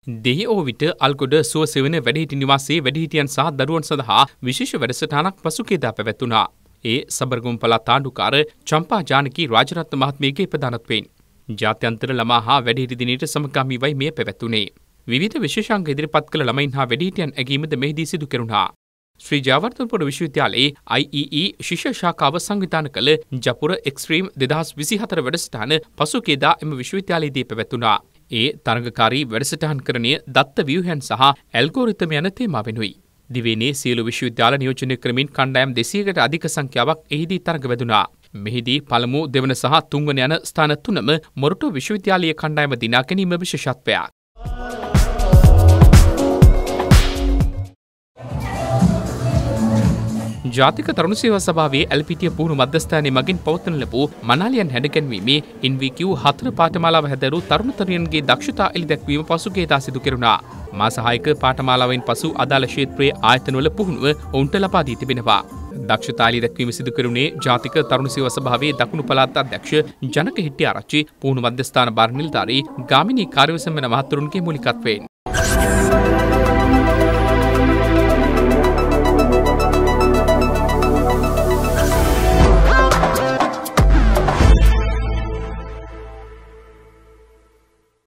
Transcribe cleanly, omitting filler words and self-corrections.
දෙහි ඕ විට අල්ගොඩ සුවසෙවන වැඩිහිටි නිවාසයේ වැඩිහිටියන් සහ දරුවන් සඳහා විශේෂ වැඩසටහනක් පසුගියදා පැවැත්වුණා. ඒ සබරගමුව පළාත් ආණ්ඩුකාර චම්පා ජානකී රාජරත්න මහත්මියගේ ප්‍රධානත්වයෙන් ජාත්‍යන්තර ළමා හා වැඩිහිටි දිනයට සමගාමීවයි මෙය පැවැත්වුණේ. විවිධ විශේෂාංග ඉදිරිපත් කළ ළමයින් හා වැඩිහිටියන් ඇගීමද මෙහිදී සිදු කෙරුණා. ශ්‍රී ජයවර්ධනපුර විශ්වවිද්‍යාලයේ IEE ශිෂ්‍ය ශාඛාව සංවිධානය කළ ජපුර එක්ස්ට්‍රීම් 2024 වැඩසටහන පසුගියදා එම විශ්වවිද්‍යාලයේදී පැවැත්වුණා. ඒ තරඟකාරී වැඩසටහන්කරණය දත්ත ව්‍යුහයන් සහ ඇල්ගෝරිතම යන තේමාවෙනුයි. දිවයිනේ සියලු විශ්වවිද්‍යාල නියෝජනය කරමින් කණ්ඩායම් 200කට අධික සංඛ්‍යාවක් එහිදී තරඟ වැදුණා. මෙහිදී පළමු, දෙවන සහ තුන්වන යන ස්ථාන තුනම මොරටු විශ්වවිද්‍යාලීය කණ්ඩායම දිනා ගැනීම විශේෂත්වයක්. ජාතික තරුණ සේවා සභාවේ ඇල්පිටිය පුහුණු මධ්‍යස්ථානයේ මගින් පවත්වන ලැබූ මනාලියන් හැඩගැන්වීමේ NVQ 4 පාඨමාලාව හැදෑරූ තරුණ තරුණියන්ගේ දක්ෂතා එළිදැක්වීම පසුගියදා සිදු කෙරුණා. මාස 6ක පාඨමාලාවෙන් පසු අදාළ ක්ෂේත්‍රයේ ආයතනවල පුහුණුව ඔවුන්ට ලබා දී තිබෙනවා. දක්ෂතා එළිදැක්වීම සිදු කෙරුණේ ජාතික තරුණ සේවා සභාවේ දකුණු පළාත් අධ්‍යක්ෂ ජනක හිටියාරච්චි, පුහුණු මධ්‍යස්ථාන භාර නිලධාරී ගාමිණී කාර්යවසම්මන මහතුරුන්ගේ මූලිකත්වයෙන්.